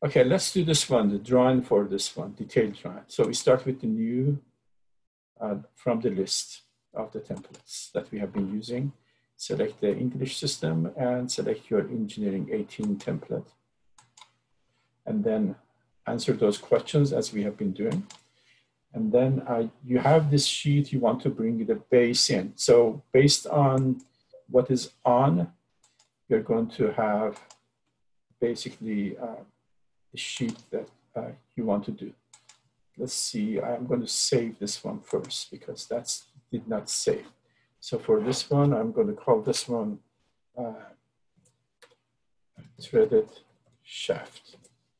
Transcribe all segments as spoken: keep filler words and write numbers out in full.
Okay, let's do this one, the drawing for this one, detailed drawing. So we start with the new uh, from the list of the templates that we have been using. Select the English system and select your engineering eighteen template. And then answer those questions as we have been doing. And then uh, you have this sheet, you want to bring the base in. So based on what is on, you're going to have basically uh, the sheet that uh, you want to do. Let's see, I'm going to save this one first because that's did not save. So for this one, I'm going to call this one uh, threaded shaft.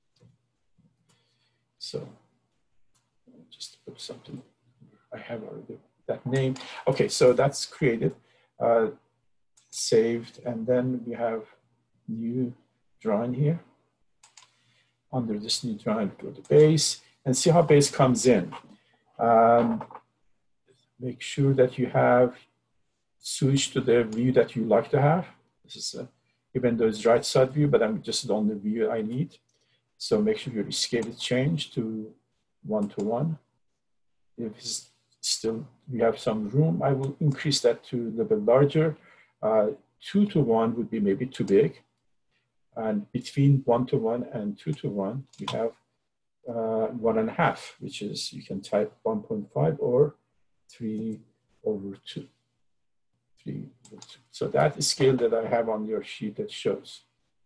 So just put something, I have already that name. Okay, so that's created, uh, saved, and then we have new drawing here. Under this new drawing, go to base and see how base comes in. Um, make sure that you have switched to the view that you like to have. This is a, even though it's right side view, but I'm just on the view I need. So make sure your scale is changed to one to one. If it's still, we have some room, I will increase that to a little bit larger. Uh, two to one would be maybe too big. And between one to one and two to one, we have uh, one and a half, which is, you can type one point five or three over two. Three over two. So that is scale that I have on your sheet that shows.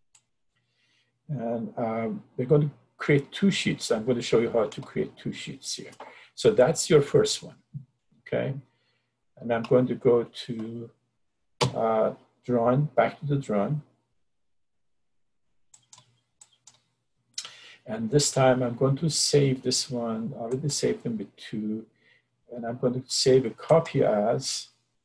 And um, we're going to create two sheets. I'm going to show you how to create two sheets here. So that's your first one, okay? And I'm going to go to uh, drawing, back to the drawing. And this time I'm going to save this one. I already saved them with two. And I'm going to save a copy as,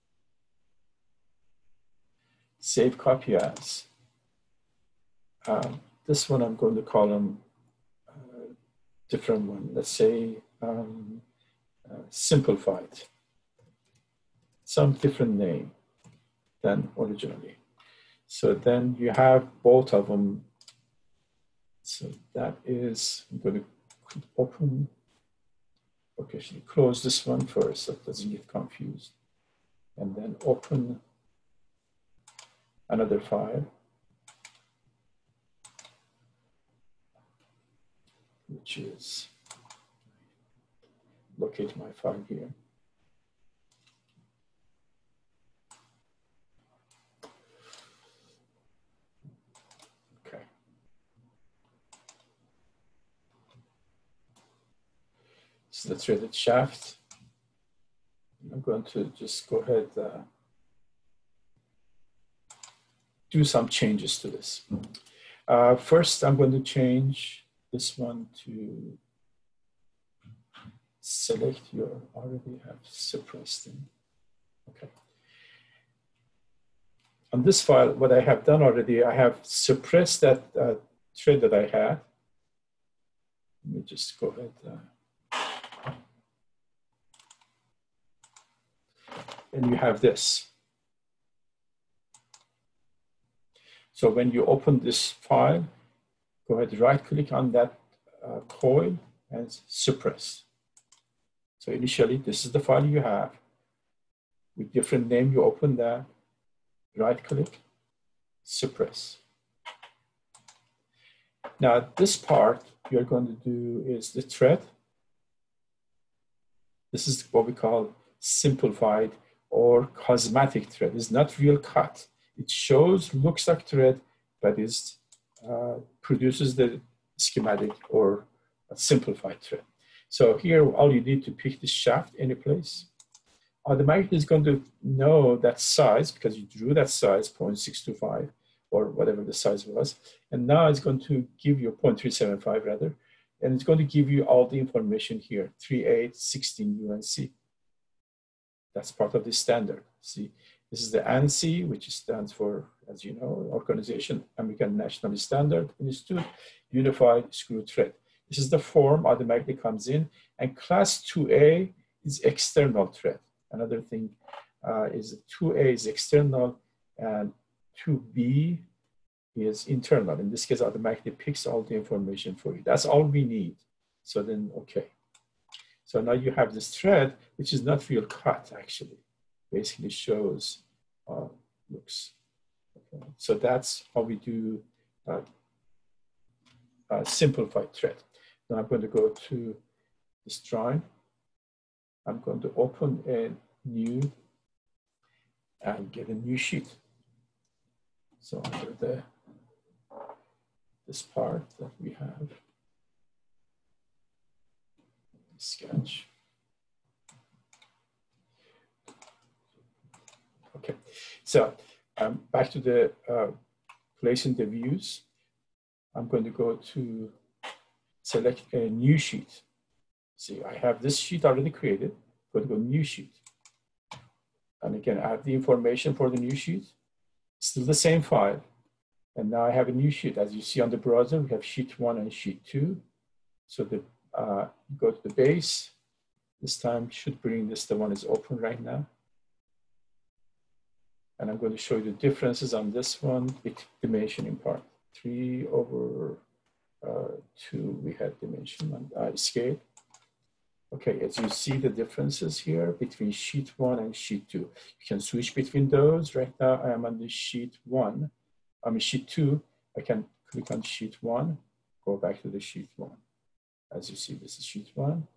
save copy as. Um, this one I'm going to call them uh, different one. Let's say um, uh, simplified. Some different name than originally. So then you have both of them. So that is, I'm going to open, okay, should close this one first so it doesn't get confused. And then open another file, which is, locate my file here. The threaded shaft. I'm going to just go ahead uh, do some changes to this. Uh, first, I'm going to change this one to select your, already have suppressed them. Okay. On this file, what I have done already, I have suppressed that uh, thread that I had. Let me just go ahead. Uh, And you have this. So when you open this file, go ahead, right click on that uh, coil and suppress. So initially, this is the file you have. With different name, you open that, right click, suppress. Now this part you're going to do is the thread. This is what we call simplified or cosmetic thread. It's not real cut. It shows, looks like thread, but is uh, produces the schematic or a simplified thread. So here, all you need to pick the shaft any place. Automatically, it's going to know that size because you drew that size, zero point six two five or whatever the size was. And now it's going to give you zero point three seven five rather, and it's going to give you all the information here, three eight sixteen U N C. That's part of the standard. See, this is the ANSI, which stands for, as you know, Organization American National Standard Institute, Unified Screw Thread. This is the form automatically comes in, and class two A is external thread. Another thing uh, is two A is external, and two B is internal. In this case, automatically picks all the information for you. That's all we need. So then, okay. So now you have this thread, which is not real cut, actually. Basically shows, uh, looks. Okay. So that's how we do uh, a simplified thread. Now I'm going to go to this drawing. I'm going to open a new and get a new sheet. So under the this part that we have, sketch. Okay, so um, back to the uh, placing the views. I'm going to go to select a new sheet. See, I have this sheet already created. I'm going to go new sheet. And again, add the information for the new sheet. Still the same file. And now I have a new sheet. As you see on the browser, we have sheet one and sheet two. So the uh, go to the base. This time should bring this, the one is open right now. And I'm going to show you the differences on this one with dimensioning part. Three over uh, two, we had dimension and uh, scale. Okay, as you see the differences here between sheet one and sheet two. You can switch between those. Right now I am on the sheet one. I mean sheet two. I can click on sheet one, go back to the sheet one. As you see, this is sheet one,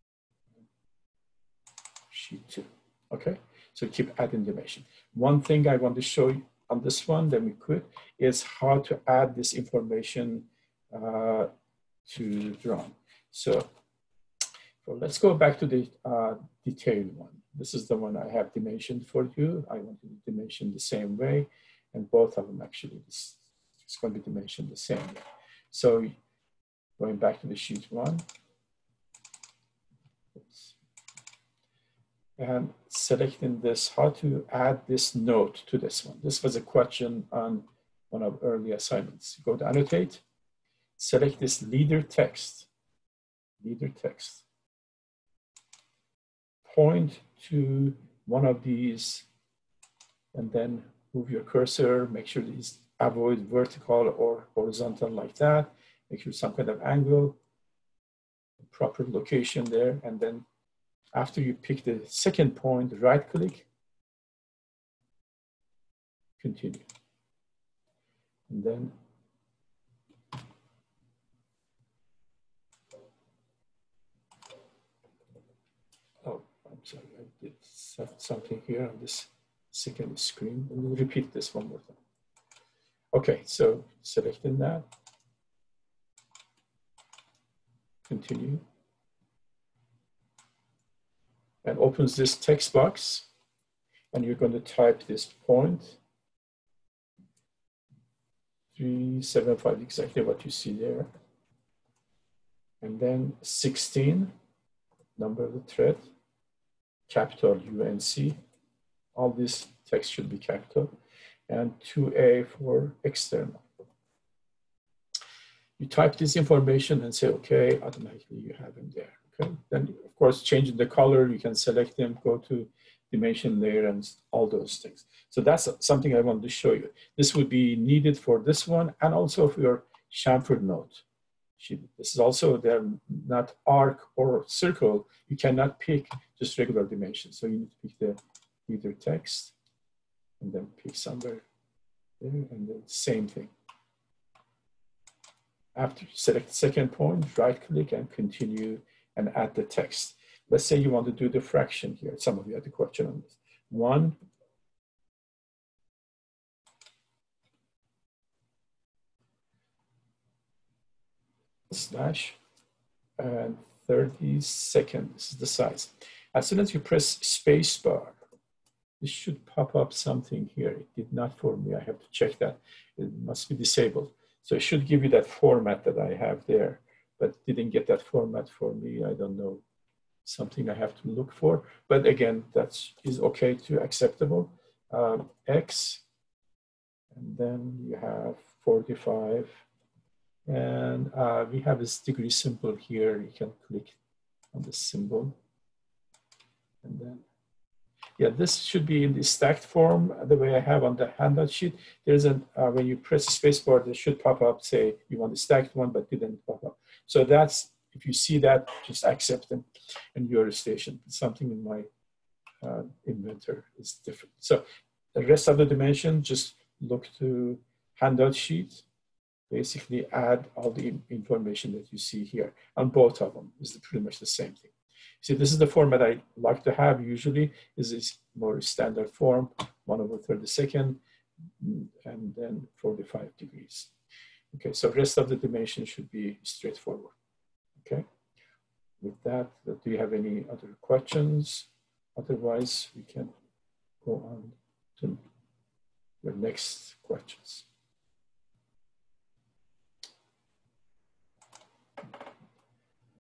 sheet two. Okay, so keep adding dimension. One thing I want to show you on this one that we could is how to add this information uh, to drawing. So, so let's go back to the uh, detailed one. This is the one I have dimensioned for you. I want to dimension the same way, and both of them actually, this, it's going to be dimensioned the same way. So going back to the sheet one. Oops. And selecting this, how to add this note to this one. This was a question on one of early assignments. Go to annotate, select this leader text, leader text. Point to one of these and then move your cursor, make sure these avoid vertical or horizontal like that. Make sure some kind of angle, proper location there, and then after you pick the second point, right click, continue. And then oh, I'm sorry, I did something here on this second screen. Let me repeat this one more time. Okay, so selecting that, continue, and opens this text box, and you're going to type this point, three seven five, exactly what you see there, and then sixteen, number of the thread, capital U N C, all this text should be capital, and two A for external. You type this information and say, okay, automatically you have them there, okay? Then, of course, changing the color, you can select them, go to dimension layer and all those things. So that's something I wanted to show you. This would be needed for this one and also for your chamfer note. This is also, they're not arc or circle. You cannot pick just regular dimensions. So you need to pick the leader text and then pick somewhere there and then same thing. After you select the second point, right click and continue and add the text. Let's say you want to do the fraction here. Some of you had a question on this. One, slash, and thirty seconds, this is the size. As soon as you press space bar, this should pop up something here. It did not for me, I have to check that. It must be disabled. So it should give you that format that I have there, but didn't get that format for me. I don't know, something I have to look for. But again, that is okay to acceptable. Um, X, and then you have forty-five. And uh, we have this degree symbol here. You can click on the symbol. And then Yeah, this should be in the stacked form, the way I have on the handout sheet. There's an, uh, when you press the spacebar, there should pop up, say you want the stacked one, but didn't pop up. So that's, if you see that, just accept them in your station. Something in my uh, inventor is different. So the rest of the dimension, just look to handout sheet, basically add all the information that you see here on both of them. Is pretty much the same thing. See, this is the format I like to have usually, is this more standard form, one over thirty-second, and then forty-five degrees. Okay, so rest of the dimension should be straightforward. Okay, with that, do you have any other questions? Otherwise, we can go on to the next questions.